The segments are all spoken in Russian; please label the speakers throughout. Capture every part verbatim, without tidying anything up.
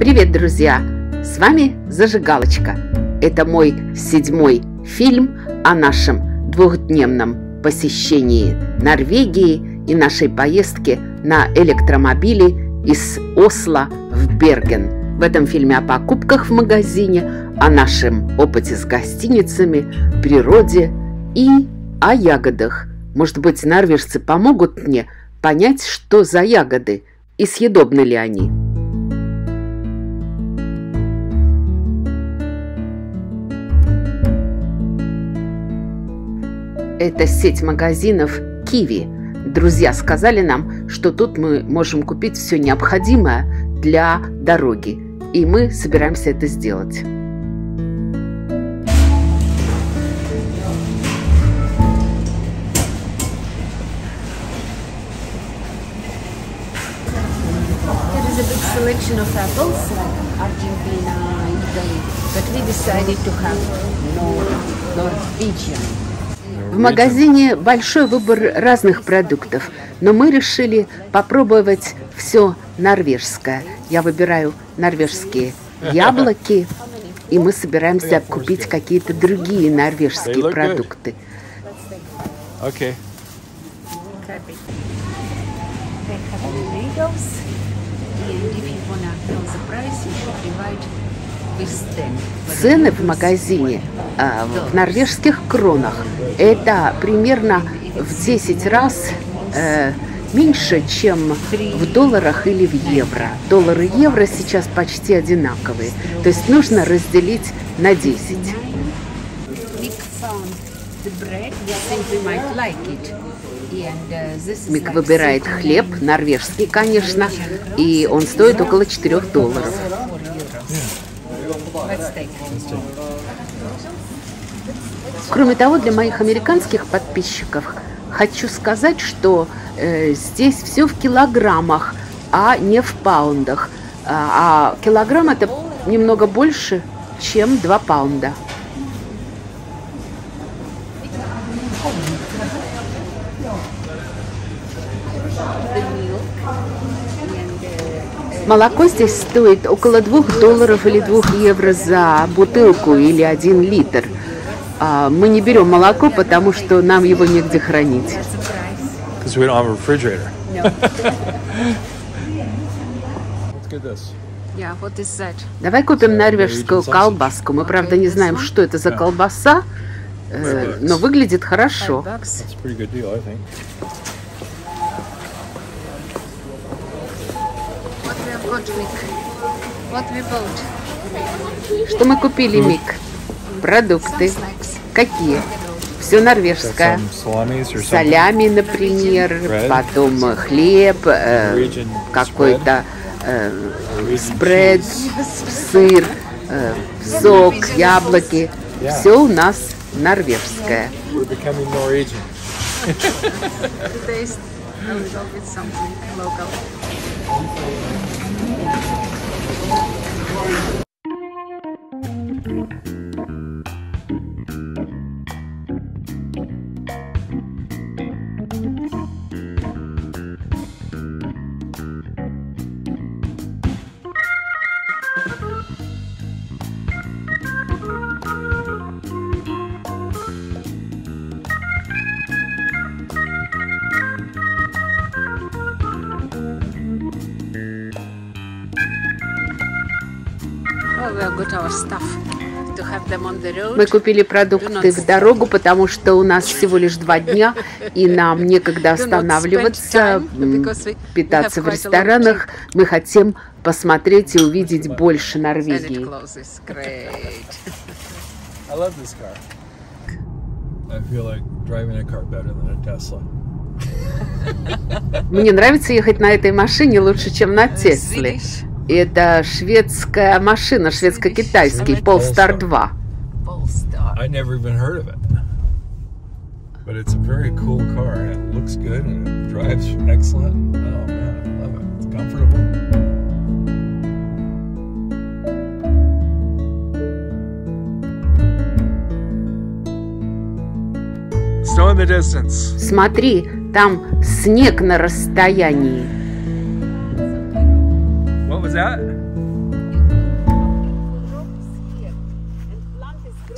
Speaker 1: Привет, друзья! С вами Зажигалочка. Это мой седьмой фильм о нашем двухдневном посещении Норвегии и нашей поездке на электромобиле из Осло в Берген. В этом фильме о покупках в магазине, о нашем опыте с гостиницами, природе и о ягодах. Может быть, норвежцы помогут мне понять, что за ягоды и съедобны ли они. Это сеть магазинов Kiwi. Друзья сказали нам, что тут мы можем купить все необходимое для дороги. И мы собираемся это сделать.
Speaker 2: Selection of apples like Argentina, Italy, but we decided to have more Norwegian.
Speaker 1: В магазине большой выбор разных продуктов, но мы решили попробовать все норвежское. Я выбираю норвежские яблоки, и мы собираемся купить какие-то другие норвежские продукты.
Speaker 3: Okay.
Speaker 1: Цены в магазине э, в норвежских кронах это примерно в десять раз э, меньше, чем в долларах или в евро. Доллары и евро сейчас почти одинаковые. То есть нужно разделить на десять. Мик выбирает хлеб, норвежский, конечно, и он стоит около четырёх долларов. Кроме того, для моих американских подписчиков хочу сказать, что э, здесь все в килограммах, а не в паундах. А, а килограмм это немного больше, чем два паунда. Молоко здесь стоит около двух долларов или двух евро за бутылку или один литр. А мы не берем молоко, потому что нам его негде хранить. Давай купим норвежскую колбаску. Мы, правда, не знаем, что это за колбаса, э, но выглядит хорошо. Что мы купили, Мик? Продукты. Какие? Все норвежское. Салями, например, потом хлеб, э, какой-то э, спред, сыр, э, сок, яблоки. Все у нас норвежское. Мы купили продукты в дорогу, потому что у нас всего лишь два дня, и нам некогда останавливаться, питаться в ресторанах. Мы хотим посмотреть и увидеть больше Норвегии. Мне нравится ехать на этой машине лучше, чем на Тесле. Это шведская машина, шведско-китайский, Polestar два.
Speaker 3: I never even heard of it, but it's a very cool car and it looks good and it drives excellent. Oh man, I love it. It's comfortable. Snow in the distance.
Speaker 1: Смотри, там снег на расстоянии.
Speaker 3: What was that?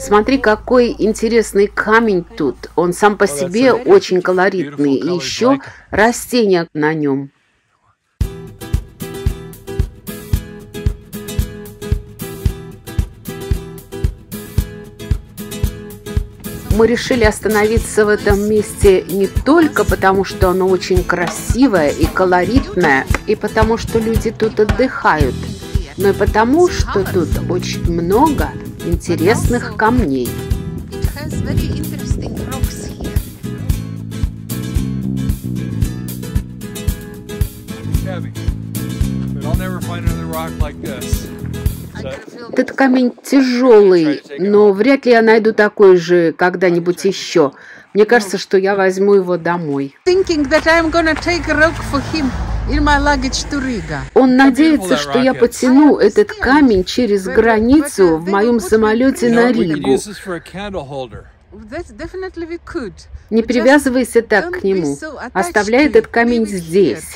Speaker 1: Смотри, какой интересный камень тут. Он сам по себе очень колоритный. И еще растения на нем. Мы решили остановиться в этом месте не только потому, что оно очень красивое и колоритное, и потому, что люди тут отдыхают, но и потому, что тут очень много интересных камней. Этот камень тяжелый, но вряд ли я найду такой же когда-нибудь еще. Мне кажется, что я возьму его домой. Он надеется, что я потяну этот камень через границу в моем самолете на Ригу. Не привязывайся так к нему. Оставляй этот камень здесь.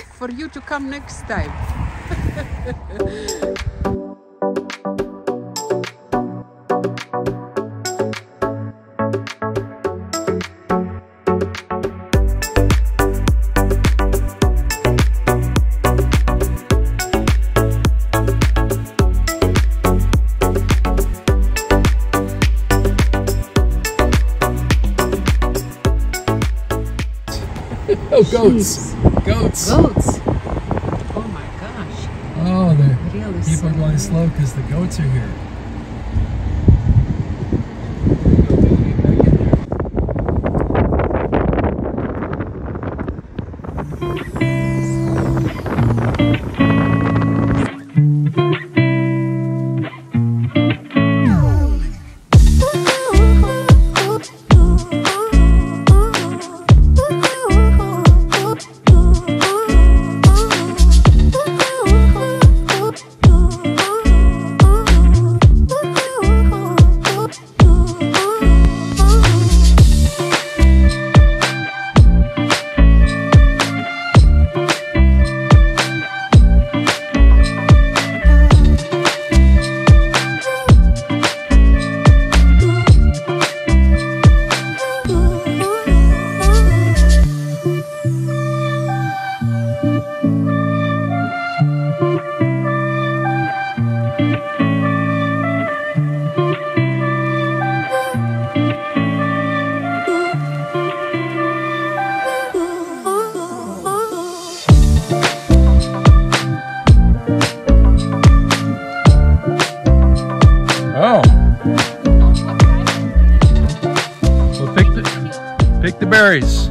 Speaker 3: Oh, goats. Goats.
Speaker 2: Goats. Oh my gosh.
Speaker 3: Oh, the
Speaker 2: Really
Speaker 3: people are
Speaker 2: so
Speaker 3: going slow because the goats are here. Oh. Well, pick the, pick the berries.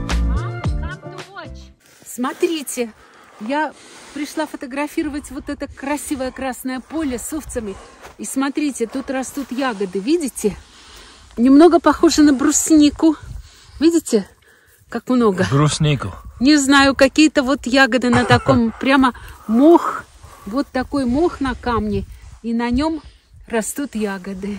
Speaker 2: Смотрите, я пришла фотографировать вот это красивое красное поле с овцами. И смотрите, тут растут ягоды, видите? Немного похоже на бруснику. Видите, как много?
Speaker 3: Бруснику.
Speaker 2: Не знаю, какие-то вот ягоды на таком прямо мох. Вот такой мох на камне. И на нем растут ягоды.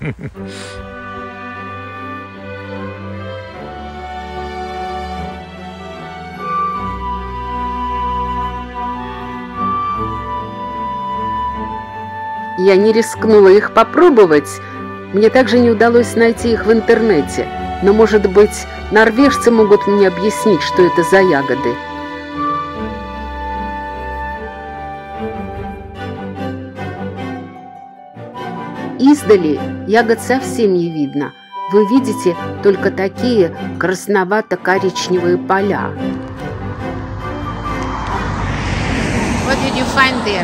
Speaker 1: Я не рискнула их попробовать. Мне также не удалось найти их в интернете. Но, может быть, норвежцы могут мне объяснить, что это за ягоды. Издали ягод совсем не видно. Вы видите только такие красновато-коричневые поля.
Speaker 2: What did you find there?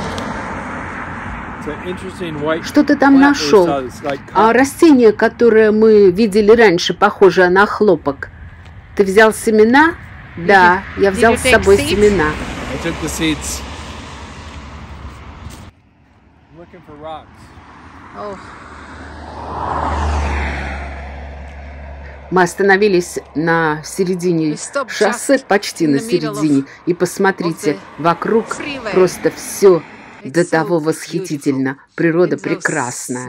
Speaker 1: Что ты там нашел? А растение, которое мы видели раньше, похожее на хлопок. Ты взял семена? Да, я взял с собой семена. Мы остановились на середине шоссе, почти на середине. И посмотрите, вокруг просто все до того восхитительно. Природа прекрасная.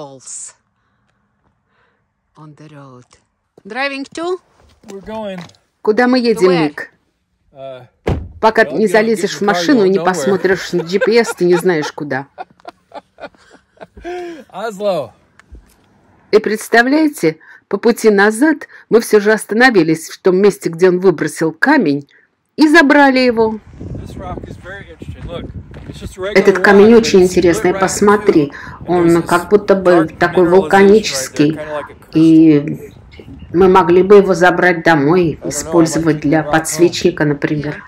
Speaker 1: Куда мы едем, Ник? Пока не залезешь в машину и не посмотришь на джи пи эс, ты не знаешь куда.
Speaker 3: Осло.
Speaker 1: И представляете, по пути назад мы все же остановились в том месте, где он выбросил камень, и забрали его. Этот камень очень интересный, посмотри. Он как будто бы такой вулканический. И мы могли бы его забрать домой, использовать для подсвечника, например.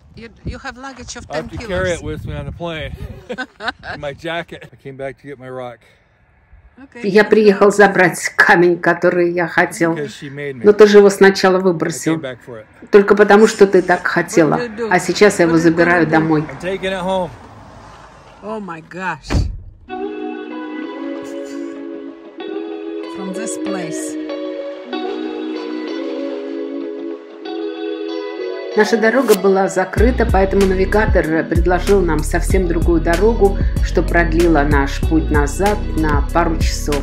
Speaker 1: Я приехал забрать камень, который я хотел. Но ты же его сначала выбросил. Только потому, что ты так хотела. А сейчас я его забираю домой.
Speaker 2: Oh my gosh. From this place.
Speaker 1: Наша дорога была закрыта, поэтому навигатор предложил нам совсем другую дорогу, что продлило наш путь назад на пару часов.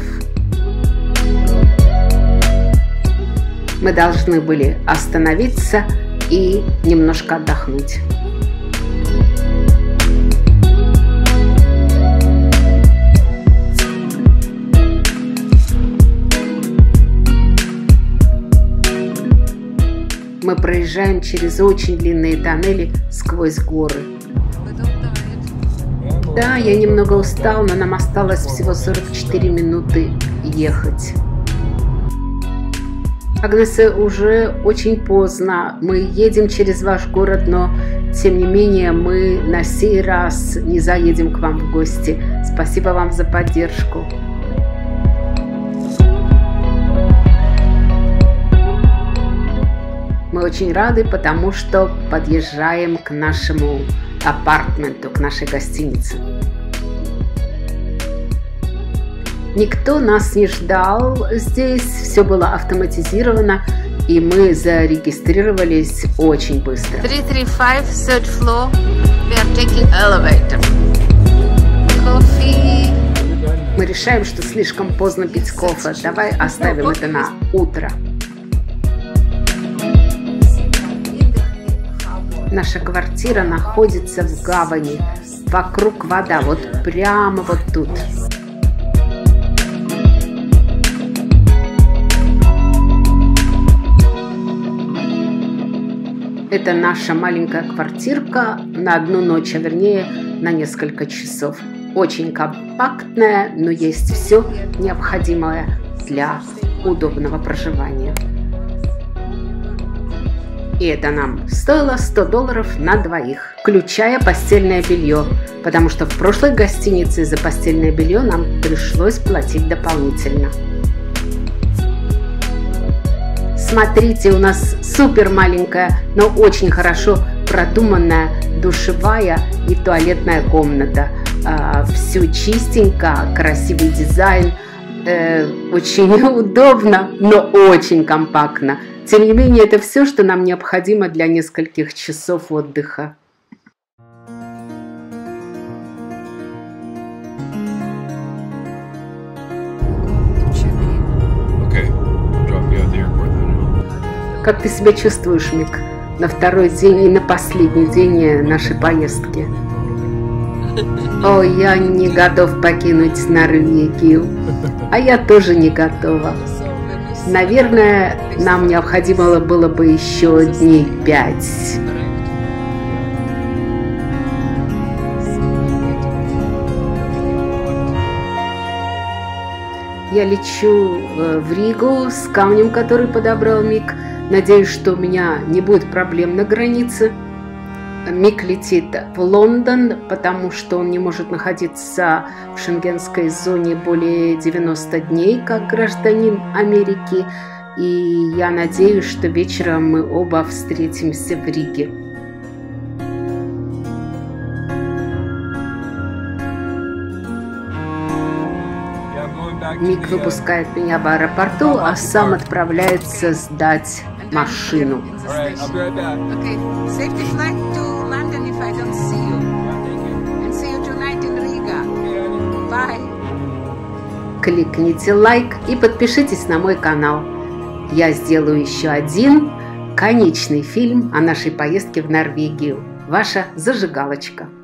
Speaker 1: Мы должны были остановиться и немножко отдохнуть. Мы проезжаем через очень длинные тоннели сквозь горы. Да, я немного устал, но нам осталось всего сорок четыре минуты ехать. Агнесе, уже очень поздно. Мы едем через ваш город, но тем не менее мы на сей раз не заедем к вам в гости. Спасибо вам за поддержку. Мы очень рады, потому что подъезжаем к нашему апартменту, к нашей гостинице. Никто нас не ждал здесь, все было автоматизировано, и мы зарегистрировались очень быстро.
Speaker 2: три три пять, third floor. We are taking elevator. Coffee.
Speaker 1: Мы решаем, что слишком поздно пить кофе. Давай оставим это на утро. Наша квартира находится в гавани. Вокруг вода, вот прямо вот тут. Это наша маленькая квартирка на одну ночь, а вернее на несколько часов. Очень компактная, но есть все необходимое для удобного проживания. И это нам стоило сто долларов на двоих, включая постельное белье, потому что в прошлой гостинице за постельное белье нам пришлось платить дополнительно. Смотрите, у нас супер маленькая, но очень хорошо продуманная душевая и туалетная комната. Все чистенько, красивый дизайн, очень удобно, но очень компактно. Тем не менее, это все, что нам необходимо для нескольких часов отдыха. Как ты себя чувствуешь, Мик, на второй день и на последний день нашей поездки? О, я не готов покинуть Норвегию, а я тоже не готова. Наверное, нам необходимо было бы еще дней пять. Я лечу в Ригу с камнем, который подобрал Мик. Надеюсь, что у меня не будет проблем на границе. Мик летит в Лондон, потому что он не может находиться в шенгенской зоне более девяноста дней, как гражданин Америки. И я надеюсь, что вечером мы оба встретимся в Риге. Мик выпускает меня в аэропорту, а сам отправляется сдать машину. Кликните лайк и подпишитесь на мой канал. Я сделаю еще один конечный фильм о нашей поездке в Норвегию. Ваша зажигалочка.